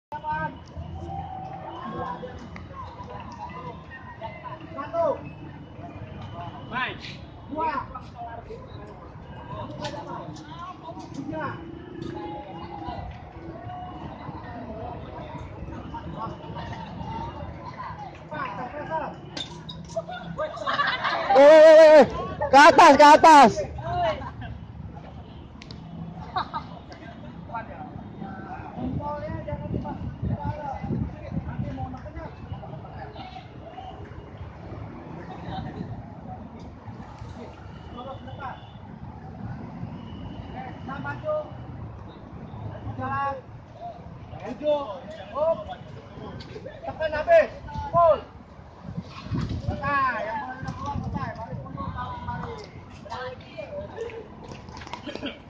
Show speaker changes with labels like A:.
A: Satu, dua, tiga.
B: Ke atas, ke atas.
A: Jempolnya jangan dimasukin ke dalam. Nanti mau nekennya. Lurus ke depan. Nah maju. Jalan. Tujuh. Up. Tekan habis. Full. Selesai. Yang mulai udah keluar selesai. Balik mundur, tarik kembali.